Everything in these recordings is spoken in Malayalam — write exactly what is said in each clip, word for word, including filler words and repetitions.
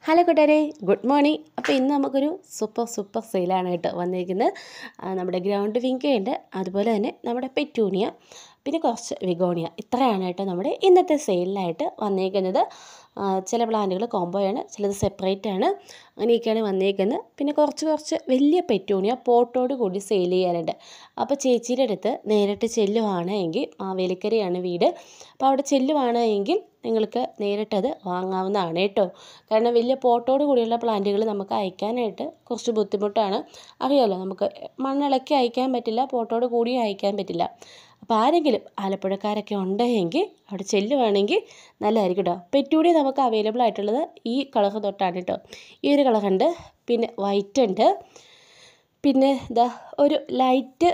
ഹലോ കൂട്ടുകാരെ, ഗുഡ് മോർണിംഗ്. അപ്പോൾ ഇന്ന് നമുക്കൊരു സൂപ്പർ സൂപ്പർ സെയിലാണ് കേട്ടോ വന്നിരിക്കുന്നത്. നമ്മുടെ ഗ്രൗണ്ട് വിങ്കയുണ്ട്, അതുപോലെ തന്നെ നമ്മുടെ പെറ്റൂണിയ, പിന്നെ കുറച്ച് വിഗോണിയ. ഇത്രയാണ് കേട്ടോ നമ്മുടെ ഇന്നത്തെ സെയിലിനായിട്ട് വന്നിരിക്കുന്നത്. ചില പ്ലാന്റുകൾ കോംബോയാണ്, ചിലത് സെപ്പറേറ്റ് ആണ്, അങ്ങനെയൊക്കെയാണ് വന്നിരിക്കുന്നത്. പിന്നെ കുറച്ച് കുറച്ച് വലിയ പെറ്റൂണിയ പോട്ടോട് കൂടി സെയിൽ ചെയ്യാനുണ്ട്. അപ്പോൾ ചേച്ചിയുടെ അടുത്ത് നേരിട്ട് ചെല്ലുവാണ് എങ്കിൽ, മാവേലിക്കരയാണ് വീട്, അപ്പോൾ അവിടെ ചെല്ലുവാണ് എങ്കിൽ നിങ്ങൾക്ക് നേരിട്ടത് വാങ്ങാവുന്നതാണ് കേട്ടോ. കാരണം വലിയ പോട്ടോട് കൂടിയുള്ള പ്ലാന്റുകൾ നമുക്ക് അയക്കാനായിട്ട് കുറച്ച് ബുദ്ധിമുട്ടാണ്. അറിയാമല്ലോ, നമുക്ക് മണ്ണിളക്കി അയക്കാൻ പറ്റില്ല, പോട്ടോട് കൂടി അയക്കാൻ പറ്റില്ല. അപ്പോൾ ആരെങ്കിലും ആലപ്പുഴക്കാരൊക്കെ ഉണ്ടെങ്കിൽ അവിടെ ചെല്ലുവാണെങ്കിൽ നല്ലതായിരിക്കും കേട്ടോ. പെറ്റൂണിയ നമുക്ക് അവൈലബിൾ ആയിട്ടുള്ളത് ഈ കളർ തൊട്ടാണ് കേട്ടോ. ഈ ഒരു കളറുണ്ട്, പിന്നെ വൈറ്റ് ഉണ്ട്, പിന്നെ ഇതാ ഒരു ലൈറ്റ്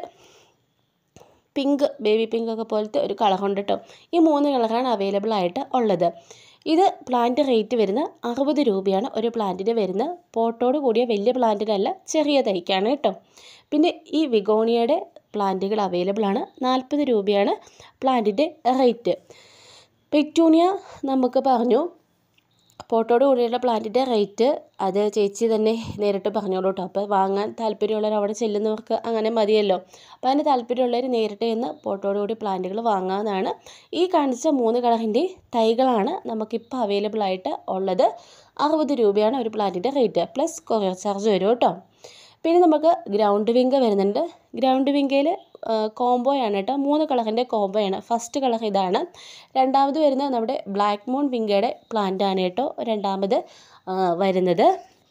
പിങ്ക്, ബേബി പിങ്ക് ഒക്കെ പോലത്തെ ഒരു കളറുണ്ട് കേട്ടോ. ഈ മൂന്ന് കളറാണ് അവൈലബിൾ ആയിട്ട് ഉള്ളത്. ഇത് പ്ലാന്റ് റേറ്റ് വരുന്നത് അറുപത് രൂപയാണ് ഒരു പ്ലാന്റിന് വരുന്നത്. പോട്ടോട് കൂടിയ വലിയ പ്ലാന്റിനല്ല, ചെറിയ തൈക്കാണ് കേട്ടോ. പിന്നെ ഈ വിഗോണിയയുടെ പ്ലാന്റുകൾ അവൈലബിൾ ആണ്. നാൽപ്പത് രൂപയാണ് പ്ലാന്റിൻ്റെ റേറ്റ്. പെറ്റൂണിയ നമുക്ക് പറഞ്ഞു, പോട്ടോട് കൂടിയുള്ള പ്ലാന്റിൻ്റെ റേറ്റ് അത് ചേച്ചി തന്നെ നേരിട്ട് പറഞ്ഞോളൂ കേട്ടോ. അപ്പോൾ വാങ്ങാൻ താല്പര്യമുള്ളവർ അവിടെ ചെല്ലുന്നവർക്ക് അങ്ങനെ മതിയല്ലോ. അപ്പോൾ അതിന് താല്പര്യമുള്ളവർ നേരിട്ട് ചെന്ന് പോട്ടോട് കൂടി പ്ലാന്റുകൾ വാങ്ങാവുന്നതാണ്. ഈ കാണിച്ച മൂന്ന് കളറിൻ്റെ തൈകളാണ് നമുക്കിപ്പോൾ അവൈലബിൾ ആയിട്ട് ഉള്ളത്. അറുപത് രൂപയാണ് ഒരു പ്ലാന്റിൻ്റെ റേറ്റ്, പ്ലസ് കൊറിയർ ചാർജ് വരും കേട്ടോ. പിന്നെ നമുക്ക് ഗ്രൗണ്ട് വിങ്ക വരുന്നുണ്ട്. ഗ്രൗണ്ട് വിങ്കയിൽ കോംബോയാണ് കേട്ടോ, മൂന്ന് കളറിൻ്റെ കോംബോയാണ്. ഫസ്റ്റ് കളർ ഇതാണ്. രണ്ടാമത് വരുന്നത് നമ്മുടെ ബ്ലാക്ക് മൂൺ വിങ്കയുടെ പ്ലാന്റ് ആണ് കേട്ടോ രണ്ടാമത് വരുന്നത്.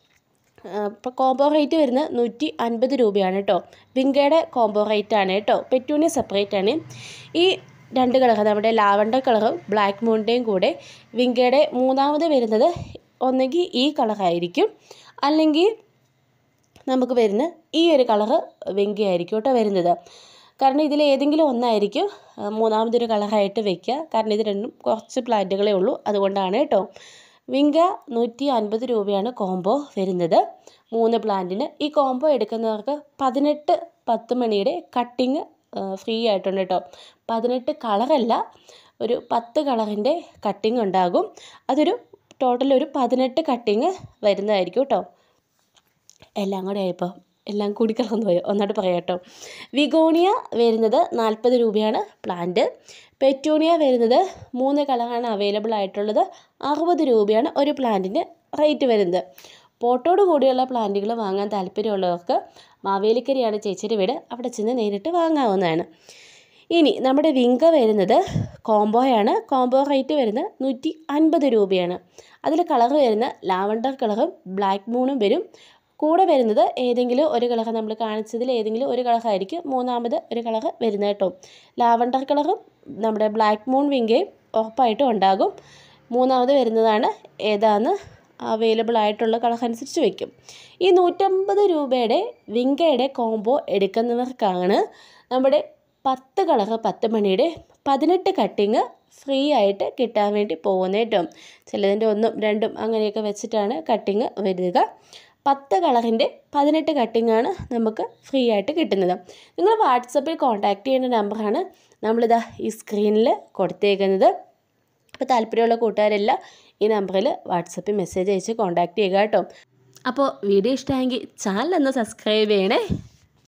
ഇപ്പോൾ കോംബോ റേറ്റ് വരുന്നത് നൂറ്റി അൻപത് രൂപയാണ് കേട്ടോ. വിങ്കയുടെ കോംബോ റേറ്റ് ആണ് കേട്ടോ. പെറ്റൂണിയ സെപ്പറേറ്റ് ആണ്. ഈ രണ്ട് കളർ, നമ്മുടെ ലാവണ്ടർ കളറും ബ്ലാക്ക് മൂണിൻ്റെയും കൂടെ വിങ്കയുടെ മൂന്നാമത് വരുന്നത് ഒന്നെങ്കിൽ ഈ കളറായിരിക്കും, അല്ലെങ്കിൽ നമുക്ക് വരുന്ന ഈ ഒരു കളറ് വെങ്കയായിരിക്കും കേട്ടോ വരുന്നത്. കാരണം ഇതിൽ ഏതെങ്കിലും ഒന്നായിരിക്കും മൂന്നാമതൊരു കളറായിട്ട് വെക്കുക. കാരണം ഇത് രണ്ടും കുറച്ച് പ്ലാന്റുകളേ ഉള്ളൂ, അതുകൊണ്ടാണ് കേട്ടോ. വിങ്ക നൂറ്റി അൻപത് രൂപയാണ് കോംബോ വരുന്നത് മൂന്ന് പ്ലാന്റിന്. ഈ കോംബോ എടുക്കുന്നവർക്ക് പതിനെട്ട് പത്ത് മണിയുടെ കട്ടിങ് ഫ്രീ ആയിട്ടുണ്ട് കേട്ടോ. പതിനെട്ട് കളറല്ല, ഒരു പത്ത് കളറിൻ്റെ കട്ടിങ് ഉണ്ടാകും. അതൊരു ടോട്ടൽ ഒരു പതിനെട്ട് കട്ടിങ് വരുന്നതായിരിക്കും കേട്ടോ. എല്ലാം കൂടെ ആയപ്പോൾ എല്ലാം കൂടി കലർന്നു പോയോ, ഒന്നായിട്ട് പറയാം കേട്ടോ. വിഗോണിയ വരുന്നത് നാൽപ്പത് രൂപയാണ് പ്ലാന്റ്. പെറ്റൂണിയ വരുന്നത് മൂന്ന് കളറാണ് അവൈലബിൾ ആയിട്ടുള്ളത്. അറുപത് രൂപയാണ് ഒരു പ്ലാന്റിന് റേറ്റ് വരുന്നത്. പോട്ടോട് കൂടിയുള്ള പ്ലാന്റുകൾ വാങ്ങാൻ താല്പര്യമുള്ളവർക്ക് മാവേലിക്കരയാണ് ചേച്ചിയുടെ വീട്, അവിടെ ചെന്ന് നേരിട്ട് വാങ്ങാവുന്നതാണ്. ഇനി നമ്മുടെ വിങ്ക വരുന്നത് കോംബോയാണ്. കോംബോ റേറ്റ് വരുന്നത് നൂറ്റി അൻപത് രൂപയാണ്. അതിൽ കളർ വരുന്ന ലാവണ്ടർ കളറും ബ്ലാക്ക് മൂണും വരും. കൂടെ വരുന്നത് ഏതെങ്കിലും ഒരു കളർ, നമ്മൾ കാണിച്ചതിൽ ഏതെങ്കിലും ഒരു കളറായിരിക്കും മൂന്നാമത് ഒരു കളർ വരുന്നത് കേട്ടോ. ലാവണ്ടർ കളറും നമ്മുടെ ബ്ലാക്ക് മൂൺ വിങ്കയും ഉറപ്പായിട്ടും ഉണ്ടാകും. മൂന്നാമത് വരുന്നതാണ് ഏതാന്ന് അവൈലബിൾ ആയിട്ടുള്ള കളർ അനുസരിച്ച് വയ്ക്കും. ഈ നൂറ്റമ്പത് രൂപയുടെ വിങ്കയുടെ കോംബോ എടുക്കുന്നവർക്കാണ് നമ്മുടെ പത്ത് കളർ പത്ത് മണിയുടെ പതിനെട്ട് കട്ടിങ് ഫ്രീ ആയിട്ട് കിട്ടാൻ വേണ്ടി പോകുന്നത് കേട്ടോ. ചിലതിൻ്റെ ഒന്നും രണ്ടും അങ്ങനെയൊക്കെ വെച്ചിട്ടാണ് കട്ടിങ് വരിക. പത്ത് കളറിൻ്റെ പതിനെട്ട് കട്ടിങ്ങാണ് നമുക്ക് ഫ്രീ ആയിട്ട് കിട്ടുന്നത്. നിങ്ങൾ വാട്സപ്പിൽ കോൺടാക്റ്റ് ചെയ്യുന്ന നമ്പറാണ് നമ്മളിതാ ഈ സ്ക്രീനിൽ കൊടുത്തേക്കുന്നത്. അപ്പോൾ താല്പര്യമുള്ള കൂട്ടുകാരെല്ലാം ഈ നമ്പറിൽ വാട്സപ്പിൽ മെസ്സേജ് അയച്ച് കോൺടാക്റ്റ് ചെയ്യുക കേട്ടോ. അപ്പോൾ വീഡിയോ ഇഷ്ടമായെങ്കിൽ ചാനൽ ഒന്ന് സബ്സ്ക്രൈബ് ചെയ്യണേ.